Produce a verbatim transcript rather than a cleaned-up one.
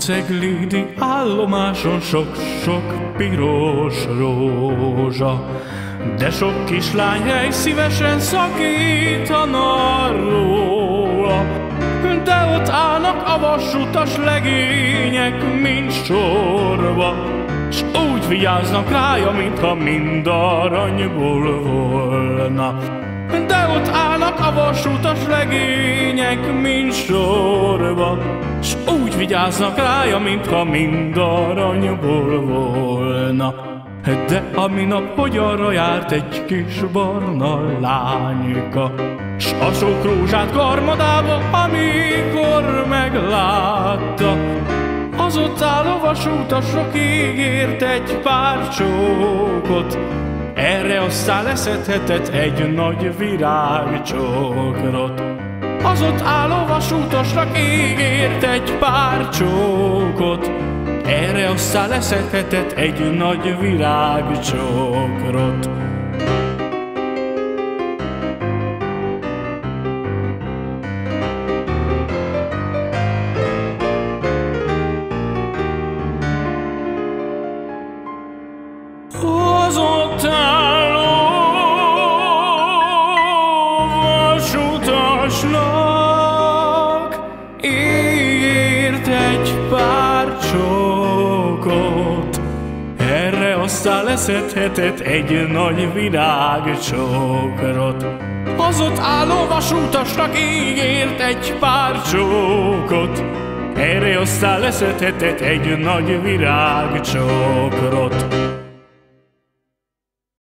ceglidi állomáson sok-sok piros rózsa, de sok kislány hely szívesen szakítana róla. De ott állnak a vasutas legények mind sorba, s úgy vigyáznak rája, mintha mind aranyból volna. De ott állnak a vasutas legények mind sorba, s úgy vigyáznak rája, mintha mind aranyból volna. De a minap, hogy arra járt egy kis barna lányka, s a sok rózsát karmadába, amikor meglátta, az ott álló vasutasra ígért egy pár csókot, erre aztán leszedhetett egy nagy virágcsokrot. Az ott álló vasutasra ígért egy pár csókot, erre aztán leszedhetett egy nagy virágcsokrot. Az ott álló vasutasnak ígért egy pár csókot, erre aztán leszedhetett egy nagy virágcsokrot. Az ott álló vasutasnak ígért egy pár csókot, erre aztán leszedhetett egy nagy virágcsokrot.